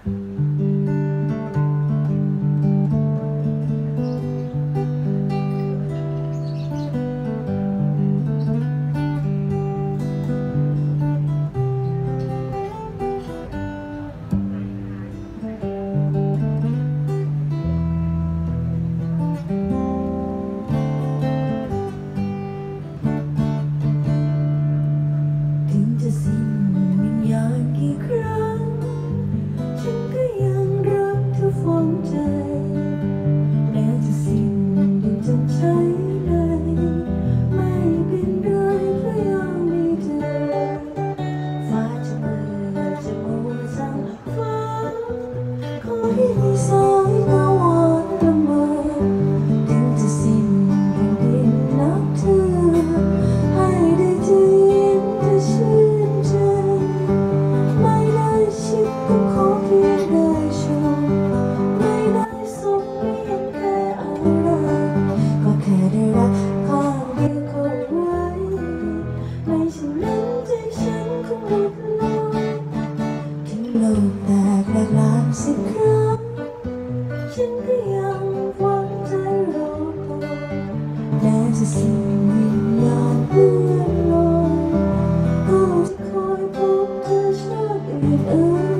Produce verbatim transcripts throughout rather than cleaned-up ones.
โลกแตกแหลกลานสิบครั้งฉันก็ยังหวังใจรอคอยแม้จะสิ้นวิญญาณเลื่อนลอยก็จะคอยพบเธอชาติอื่นเอ่ย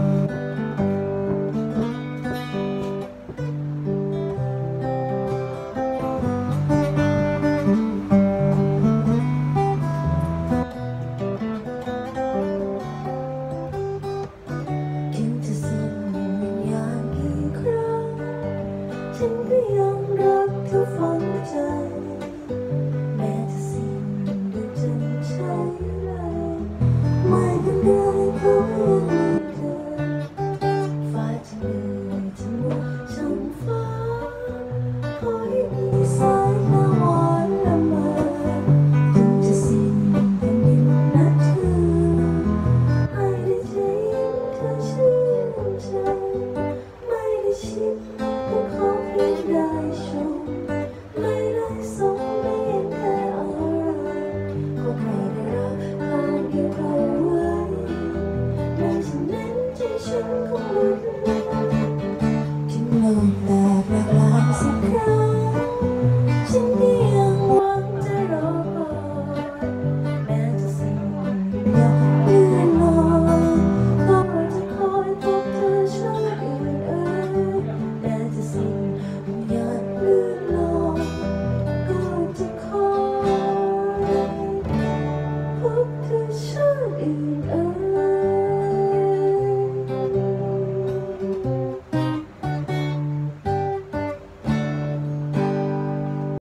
ฉันก็ยังรักเธอฝังใจแม้จะสิ้นด้วยจนใช้เลยไม่เป็นไรเพราะยังมีเธอฟ้าจะเหนื่อยจะมัวช่างฟ้าขอให้มีสายตาหวานละเมอถึงจะสิ้นแผ่นดินนับถือให้ได้ใจยิ้มเธอชื่นใจไม่ได้ชิดได้ชมไม่ได้สมไม่เห็นแค่อะไรก็ใครได้รักข้างเดียวเขาไว้ในฉันนั้นใจฉันคงหลุดลอยทิ้งโลกแต่